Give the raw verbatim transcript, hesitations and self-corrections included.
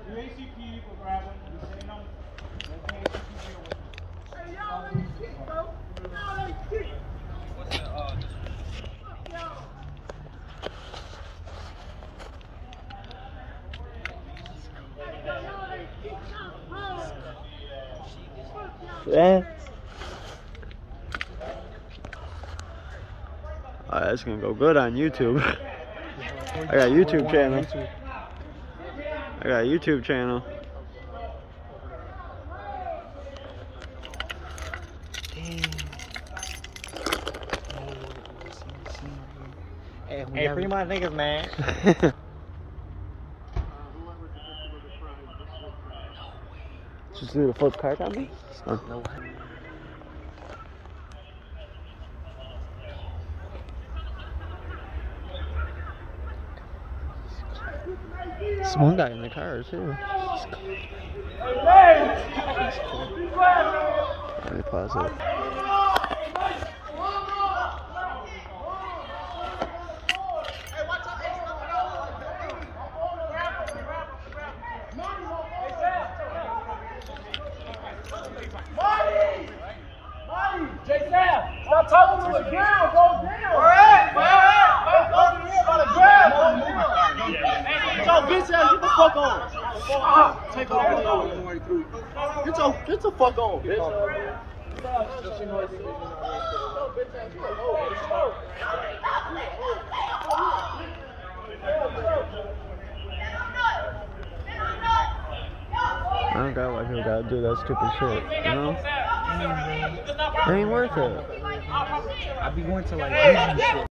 The A C P will grab him. He's sitting on the A C P deal with him. Hey, y'all ain't shit, bro. Y'all ain't shit. What's the, uh, fuck y'all. Yeah. Oh, that's gonna go good on YouTube. I got a YouTube channel. I got a YouTube channel. Hey, hey free my niggas, man. Just do the flip card on me? Oh. No way. There's one guy in the car too. Let me pause it. Stop talking to the ground, go down. All right, all right. On the ground, go down. Get your bitch ass, get the fuck on. Ah, take off. Get your, get the fuck on, bitch. I don't got why people gotta do that stupid shit, you know? It ain't worth it. I be going to like shit.